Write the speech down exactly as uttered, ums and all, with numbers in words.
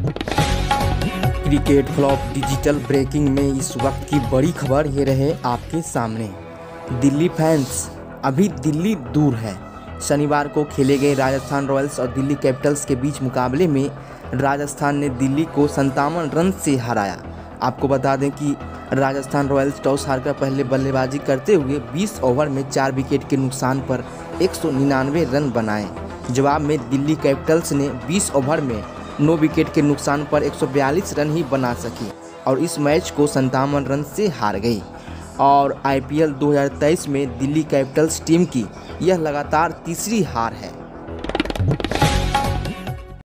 Cricket flop digital breaking में इस वक्त की बड़ी खबर ये रहे आपके सामने। दिल्ली फैंस अभी दिल्ली दूर है। शनिवार को खेले गए राजस्थान रॉयल्स और दिल्ली कैपिटल्स के बीच मुकाबले में राजस्थान ने दिल्ली को संतावन रन से हराया। आपको बता दें कि राजस्थान रॉयल्स टॉस हारकर पहले बल्लेबाजी करते हुए बीस ओवर में चार विकेट के नुकसान पर एक सौ निन्यानवे रन बनाए। जवाब में दिल्ली कैपिटल्स ने बीस ओवर में नौ विकेट के नुकसान पर एक सौ बयालीस रन ही बना सकी और इस मैच को संतावन रन से हार गई। और आईपीएल दो हज़ार तेईस में दिल्ली कैपिटल्स टीम की यह लगातार तीसरी हार है।